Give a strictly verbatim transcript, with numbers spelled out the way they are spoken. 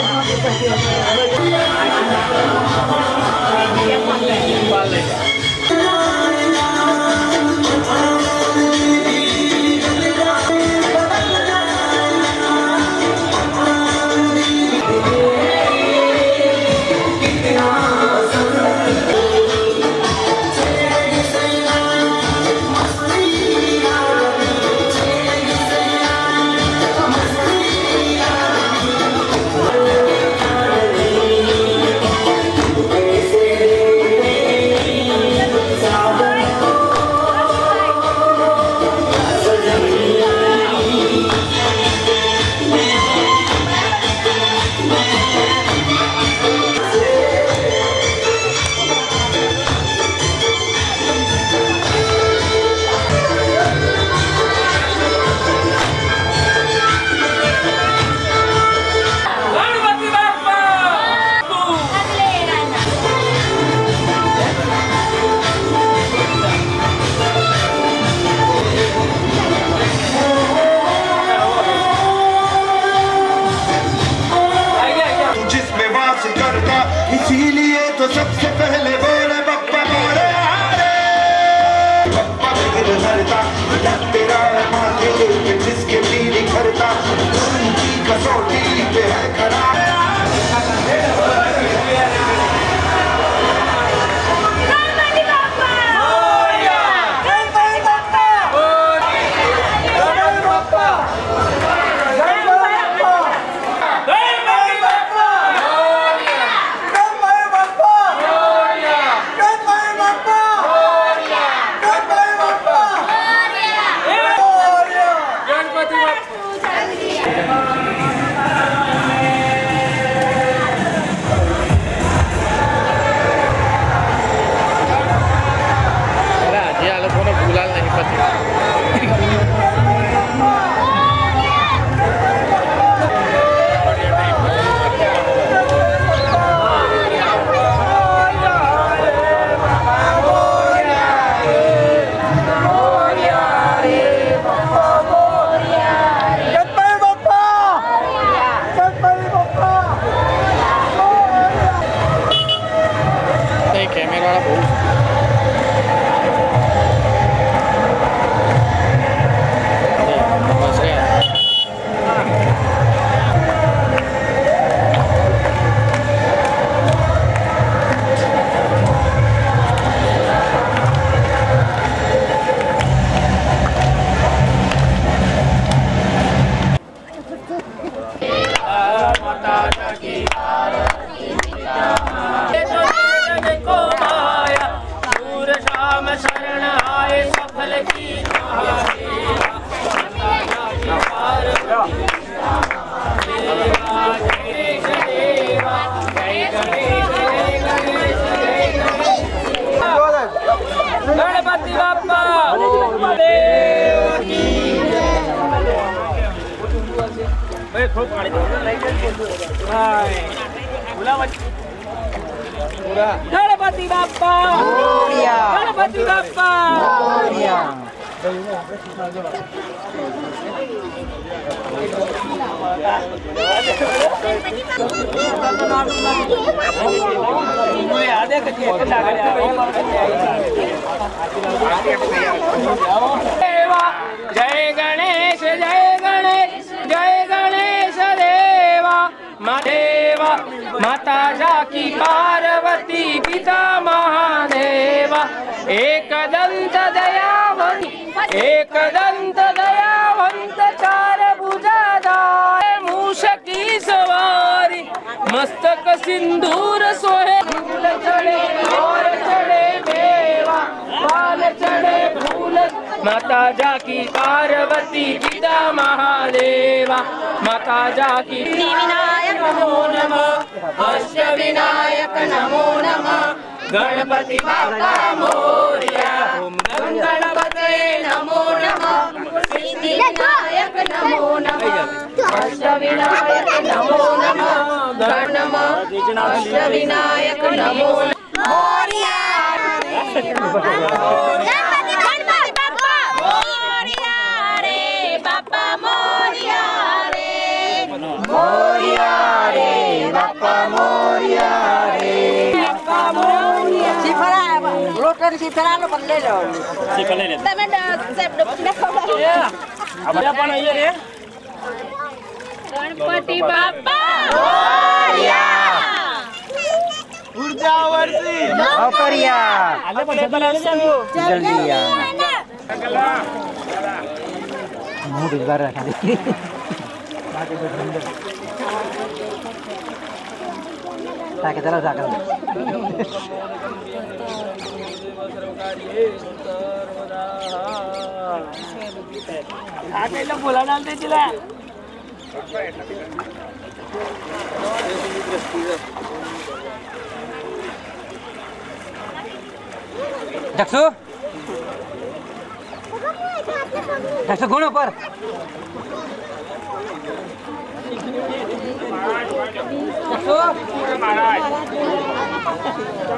इसीलिए तो सबसे पहले बोले बप्पा मोरे हारे बप्पा फिर हरता तेरा माथे पे जिसके पीली खरता उनकी कसौटी पे है खड़ा गणपति बाप्पा गणपति बाप्पा गणपति बाप्पा जय गणेश जय गणेश जय गणेश देवा महादेवा माता जाकी पार्वती पिता महादेवा एकदंत दयावंत एकदंत दयावंत चार भुजाधार मूषकी सवारी मस्तक सिंदूर सोहे फूल चढ़े और चढ़े मेवा बाल चढ़े फूल माता जाकी पार्वती पिता महादेवा माता जाकी विनायक नमो नमः अष्ट विनायक नमो नमः गणपति बाप्पा मोरया ओम गणपते नमो नमः सिद्धि विनायक नमो नमः अष्ट विनायक नमो नमः गण नमः अष्ट विनायक नमो मोरया गणपति बाप्पा मोरया रे बाप्पा मोरया रे मोरया रे बाप्पा मोरिया रे Bappa Moriya Sifara, lotan sifara lo perlu lo. Sifar ले ले Tapi dah, saya dah dah kau dah. अब apa ना ये रे गणपति बाप्पा मोरिया. ऊर्जा वर्षी अपरिया आले पण चला जल्दी आ मुंह बिगाड़ रहा है ताकि चलो जाकर आगे लोग बोला डालते चला जक्सु जक्सु घुनो पर जक्सु